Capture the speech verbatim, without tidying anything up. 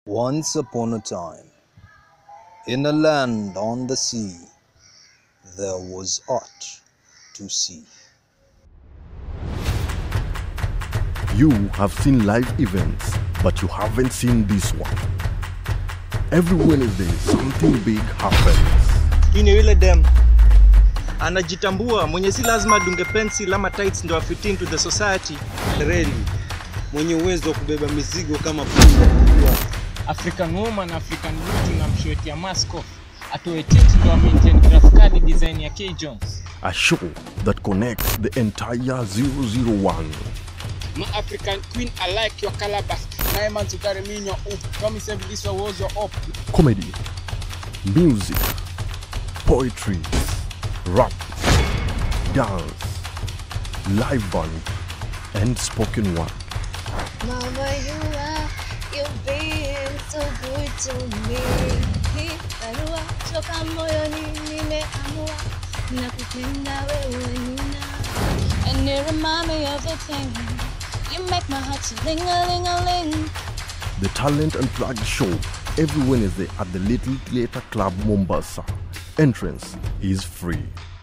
Once upon a time, in a land on the sea, there was art to see. You have seen live events, but you haven't seen this one. Every Wednesday, something big happens. Ini yule dem anajitambua, mwenye si lazima dunge pencil ama tights ndo fit into the society. Reli mwenye uwezo wa kubeba mizigo kama punda. African woman, African beauty na mshweti ya mask off. Atoe titi ndo maintain graphic design ya K Jones. A show that connects the entire zero zero one. My African queen, I like your calabash. Nine months to carry me in your up. Come say this was your up. Comedy, music, poetry, rap, dance, live band, and spoken word. Mama, you are, you've been so good to me. Narua, choka moyoni nimeamua, nakupenda wewe nina. And you remind me of a thing. You make my heart ling-a-ling-a-ling. The Talent Unplugged show every Wednesday at the Little Theatre Club, Mombasa. Entrance is free.